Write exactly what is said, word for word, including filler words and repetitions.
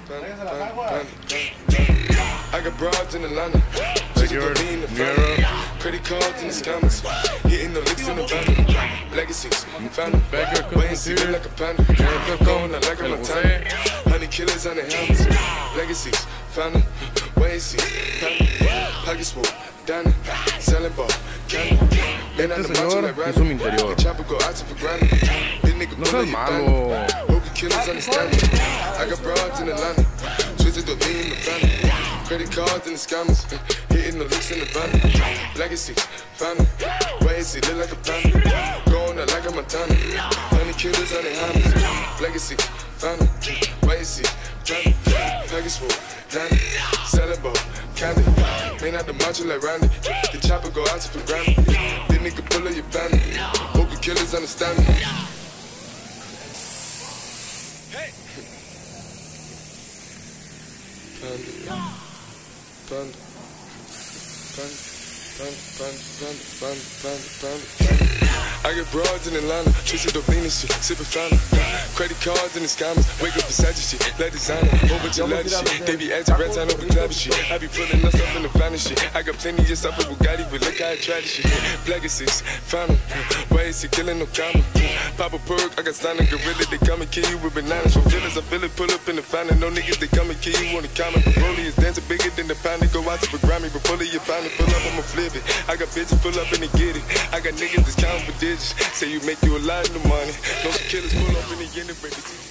I got broads in Atlanta, in the family, credit cards in the scammers, hitting the licks in the van, legacies, found them, wait and see me like a panda, going out like a Montana, honey killers on the helmets, legacies, found them, wait and see, panda, pockets full, dining, selling ball, candy. Este señor es un interior. No seas malo. I got broads in Atlanta, twisted the lean in the family, credit cards in the scammers, hitting the licks in the van, legacy, family, ways it look like a panda, going out like a Montana, honey killers on the hammers, legacy, family, ways it, family, package full, Danny, selling ball, candy, man out the macho like Randy, the chopper go out to for granted, this nigga pull up your bandit, hope the killers understand me. Hey! Panda, panda, panda, panda, panda, panda, panda, panda, panda. I get broads in Atlanta, twisted up lean and shit, sippin' fountain. Credit cards in the scammers, wake up Versace shit, let designer, whole bunch of lattice shit. They be acting rats, I know we clapping shit. I be pulling us up in the finest shit. I got plenty just up with Bugatti, but look how I try this shit. Legacies, fountain, ways to killing no comma. Pop a perk, I got stunning gorilla, they come and kill you with bananas. For feelings, I feel it, pull up in the fountain. No niggas, they come and kill you on the counter. Rollie is dancing bigger than the pound. Go out to the Grammy, but pull it, you pound it, pull up, I'ma flip it. I got bitches, pull up and they get it. I got niggas that's counting for digits. Say you make you a lot of the money. No killers pull up in the end and break it.